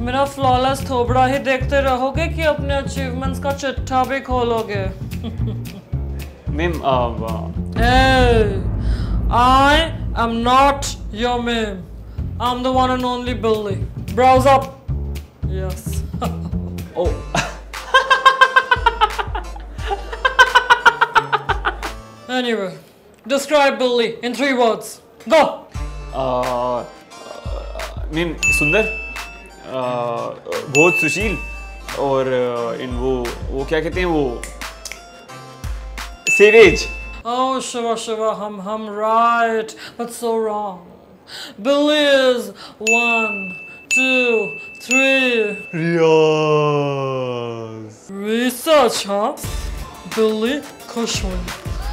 मेरा फ्लॉलेस थोबड़ा ही देखते रहोगे कि अपने अचीवमेंट्स का चिट्ठा भी खोलोगे? Ma'am Hey, I am not your meme. I'm the one and only Billy. Browse up. Yes. Oh Anyway, describe Billy in 3 words. Go. Ma'am सुंदर, बहुत सुशील, और इन वो क्या कहते हैं, वो savage. Oh, Shiva, hum, right, but so wrong. Billy is 1, 2, 3. रियाज। Research, huh? Billy Cushman.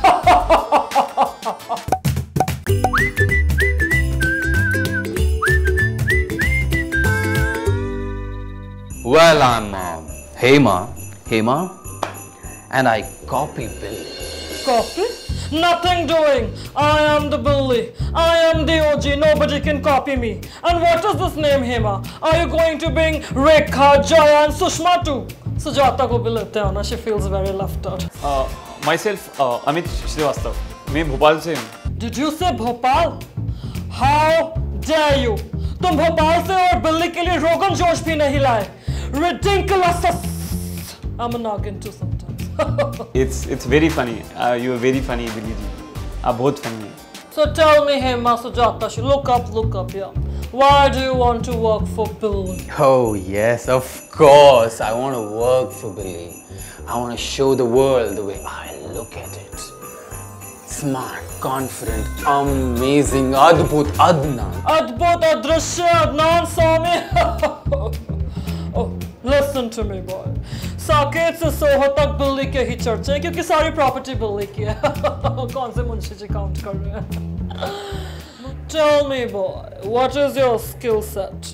Well, I'm Hema, and I copy Billy. Copy? Nothing doing. I am the Billy. I am the OG. Nobody can copy me. And what is this name, Hema? Are you going to bring Rekha, Jaya, and Sushma too? Sujata को भी लेते हैं ना. She feels very left out. Myself, Amit Srivastava, मैं भोपाल से हूँ। Did you say Bhopal? How dare you? तुम भोपाल से और बिल्ली के लिए रोगन जोश भी नहीं लाए. Ridiculous. I'm a noggin too sometimes. It's very funny. You are very funny, Billy जी। आप बहुत funny हैं। So tell me, Hema, Sujata, look up, yeah. Why do you want to work for Billy? Oh yes, of course. I want to work for Billy. I want to show the world the way I look at it. Smart, confident, amazing, adbhut, Adnan. Adbhut, Adrishya, Adnan, Swami. Oh, listen to me, boy. Saket से Soho तक बिल्ली के ही चर्चे हैं क्योंकि सारी property बिल्ली की है। कौन से मुंशी जी काउंट कर रहे हैं? Tell me, boy, what is your skill set?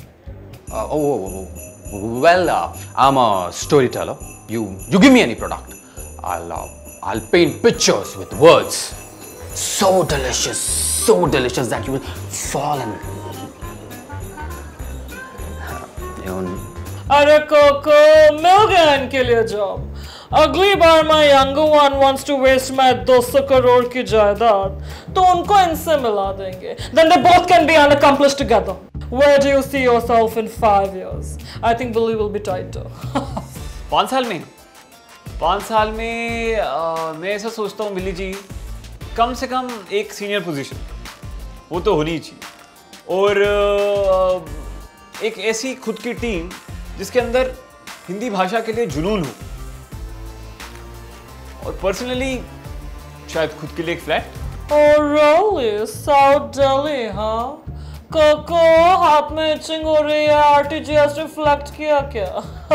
Well, I'm a storyteller. You give me any product, I'll paint pictures with words. So delicious that you will fall in. अरे Coco, मिल गया इनके लिए job. अगली बार my younger one wants to waste my 200 crore की जायदाद, तो उनको इनसे मिला देंगे। Then they both can be unaccomplished together. Where do you see yourself in 5 years? I think Billy will be tighter. 5 साल में? 5 साल में मैं ऐसा सोचता हूँ बिल्ली जी, कम से कम एक सीनियर पोजीशन वो तो होनी ही चाहिए, और एक ऐसी खुद की टीम जिसके अंदर हिंदी भाषा के लिए जुनून हो, और पर्सनली शायद खुद के लिए एक flat. Oh really? South Delhi, हाँ? कोको, हाथ में इचिंग हो रही है, RTGS रिफ्लेक्ट किया क्या?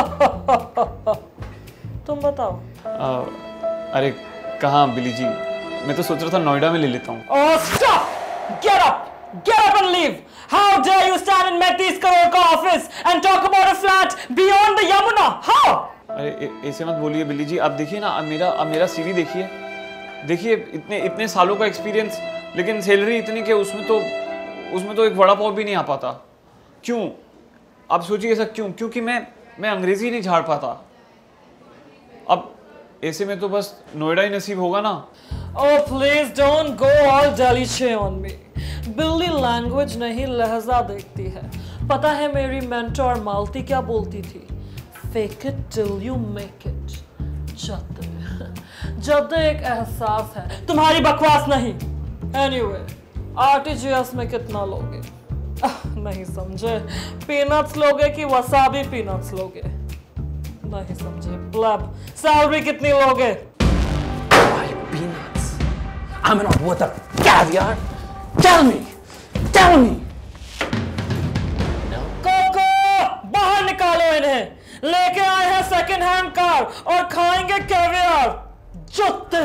तुम बताओ। अरे कहाँ बिल्ली जी, मैं तो सोच रहा था नोएडा में ले लेता हूँ। Oh stop! Get up and leave! How dare you stand in my 30 crore का office and talk about a flat beyond the Yamuna? How? अरे ऐसे मत बोलिए बिल्ली जी, आप देखिए ना, अब मेरा CV देखिए, इतने सालों का एक्सपीरियंस, लेकिन सैलरी इतनी कि उसमें तो एक वड़ा पाव भी नहीं आ पाता। क्यों? आप सोचिए ऐसा क्यों? क्योंकि मैं अंग्रेजी नहीं झाड़ पाता। अब ऐसे में तो बस नोएडा ही नसीब होगा ना। Oh please don't go all Delhi on me. बिल्ली लैंग्वेज नहीं लहजा देखती है। पता है मेरी मेंटोर मालती क्या बोलती थी? Fake it till you make it. जद एक एहसास है, तुम्हारी बकवास नहीं। Anyway, RTGS में कितना लोगे? नहीं समझे? पीनट्स लोगे कि वसाबी पीनट्स लोगे? नहीं समझे? ब्लब, सैलरी कितनी लोगे? Why peanuts? I'm not worth a caviar. Tell me. No. Coco, बाहर निकालो इन्हें। लेके आए हैं सेकंड हैंड कार और खाएंगे कैवियर। जुत्ते।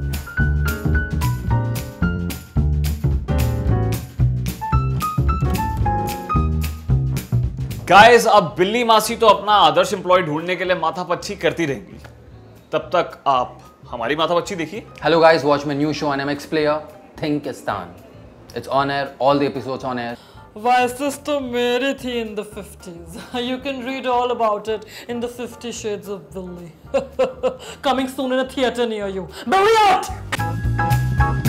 गाइस, अब बिल्ली मासी तो अपना आदर्श एम्प्लॉय ढूंढने के लिए माथापच्ची करती रहेंगी, तब तक आप हमारी माथापच्ची देखिए। Hello guys, watch my new show on MX Player, Thinkistan. It's on air, all the episodes on air. Why, sister मेरी थी in the 50s. You can read all about it in the 50 Shades of Billy. Coming soon in a theater near you. Billy out!